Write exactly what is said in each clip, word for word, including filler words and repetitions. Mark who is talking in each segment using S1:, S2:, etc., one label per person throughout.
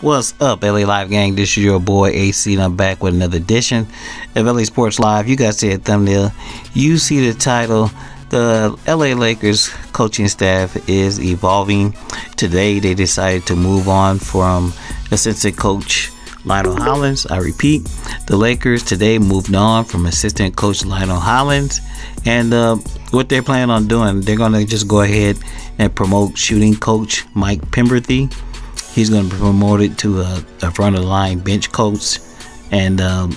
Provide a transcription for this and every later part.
S1: What's up, L A Live gang? This is your boy A C, and I'm back with another edition of L A Sports Live. You guys see a thumbnail. You see the title. The L A Lakers coaching staff is evolving. Today, they decided to move on from assistant coach Lionel Hollins. I repeat, the Lakers today moved on from assistant coach Lionel Hollins. And uh, what they're planning on doing, they're going to just go ahead and promote shooting coach Mike Penberthy. He's going to be promoted to a, a front of the line bench coach. And um,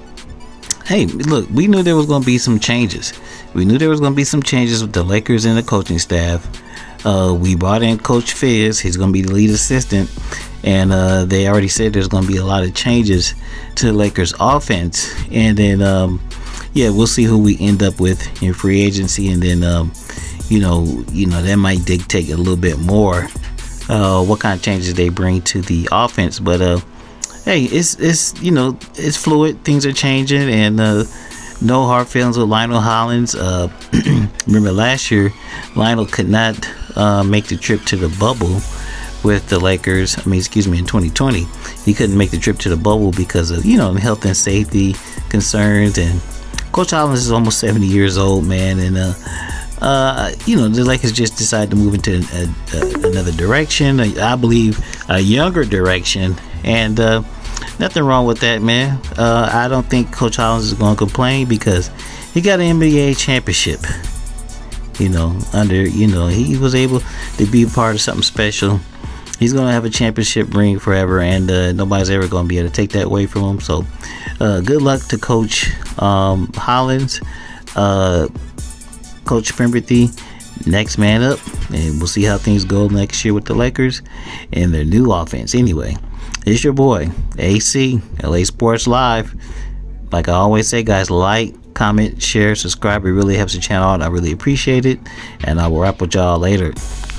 S1: hey, look, we knew there was going to be some changes. We knew there was going to be some changes with the Lakers and the coaching staff. Uh, we brought in Coach Fizz. He's going to be the lead assistant. And uh, they already said there's going to be a lot of changes to the Lakers offense. And then, um, yeah, we'll see who we end up with in free agency. And then, um, you know, you know, that might dictate a little bit more Uh, what kind of changes they bring to the offense. But uh, hey, it's it's you know it's fluid. Things are changing, and uh, no hard feelings with Lionel Hollins. Uh, remember last year, Lionel could not uh, make the trip to the bubble with the Lakers. I mean, excuse me, in twenty twenty, he couldn't make the trip to the bubble because of you know health and safety concerns. And Coach Hollins is almost seventy years old, man, and uh. Uh, you know, the Lakers just decided to move into a, a, another direction. I believe a younger direction, and uh, nothing wrong with that, man. Uh, I don't think Coach Hollins is going to complain because he got an N B A championship. You know, under you know he was able to be a part of something special. He's going to have a championship ring forever, and uh, nobody's ever going to be able to take that away from him. So, uh, good luck to Coach um, Hollins. Uh, Coach Penberthy, next man up, and we'll see how things go next year with the Lakers and their new offense. Anyway, it's your boy A C, L A Sports Live. Like I always say, guys, like, comment, share, subscribe. It really helps the channel out. I really appreciate it, and I will wrap with y'all later.